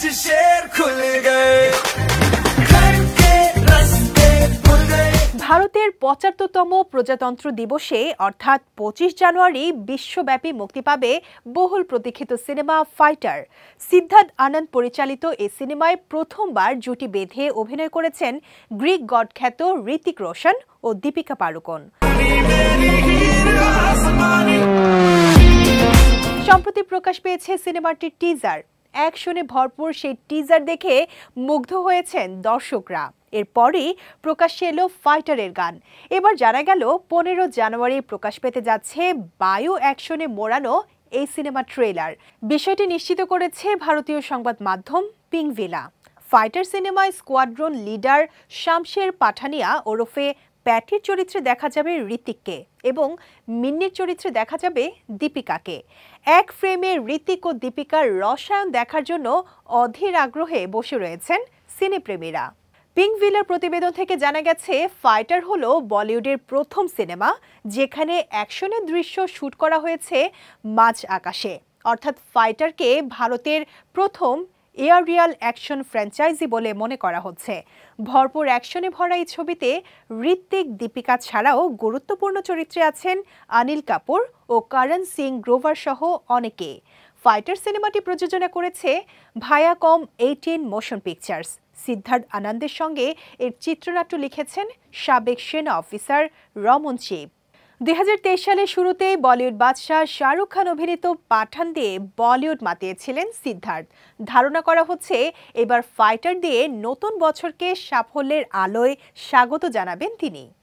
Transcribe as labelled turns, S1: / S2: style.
S1: शेर खुल गए
S2: ভারতের ৭৫তম প্রজাতন্ত্র দিবসে অর্থাৎ ২৫ জানুয়ারি বিশ্বব্যাপী মুক্তি পাবে বহুল প্রতীক্ষিত সিনেমা ফাইটার। সিদ্ধার্থ আনন্দ পরিচালিত এই সিনেমায় প্রথমবার জুটি বেঁধে অভিনয় করেছেন গ্রিক গড খ্যাত ঋতিক রোশন ও দীপিকা পাড়ুকোন। সম্প্রতি প্রকাশ পেয়েছে সিনেমাটির টিজার। অ্যাকশনে ভরপুর সেই টিজার দেখে মুগ্ধ হয়েছেন দর্শকরা। এরপরই প্রকাশ্যে এলো ফাইটারের গান। এবার জানা গেল ১৫ জানুয়ারি প্রকাশ পেতে যাচ্ছে বায়ু অ্যাকশনে মোড়ানো এই সিনেমা ট্রেলার। বিষয়টি নিশ্চিত করেছে ভারতীয় সংবাদ মাধ্যম পিংভিলা। ফাইটার সিনেমায় স্কোয়াড্রন লিডার শামশের পাঠানিয়া ওরফে প্যাটির চরিত্রে দেখা যাবে ঋতিককে এবং মিন্নির চরিত্রে দেখা যাবে দীপিকাকে। এক ফ্রেমে ঋতিক ও দীপিকার রসায়ন দেখার জন্য অধীর আগ্রহে বসে রয়েছেন সিনেপ্রেমীরা। পিংভিলার প্রতিবেদন থেকে জানা গেছে ফাইটার হলো বলিউডের প্রথম সিনেমা যেখানে অ্যাকশনের দৃশ্য শুট করা হয়েছে মাঝ আকাশে। অর্থাৎ ফাইটারকে ভারতের প্রথম এয়ারিয়াল অ্যাকশন ফ্র্যাঞ্চাইজি বলে মনে করা হচ্ছে। ভরপুর অ্যাকশনে ভরা এই ছবিতে ঋত্বিক দীপিকা ছাড়াও গুরুত্বপূর্ণ চরিত্রে আছেন অনিল কাপুর ও করণ সিং গ্রোভার সহ অনেকে। ফাইটার সিনেমাটি প্রযোজনা করেছে ভায়াকম 18 মোশন পিকচার্স। সিদ্ধার্থ আনন্দের সঙ্গে এর চিত্রনাট্য লিখেছেন সাবেক সেনা অফিসার রমন চিব। ২০২৩ সালের শুরুতেই বলিউড বাদশাহ শাহরুখ খান অভিনীত পাঠান দিয়ে বলিউড মাতিয়েছিলেন সিদ্ধার্থ। ধারণা করা হচ্ছে এবার ফাইটার দিয়ে নতুন বছরকে সাফল্যের আলোয় স্বাগত জানাবেন তিনি।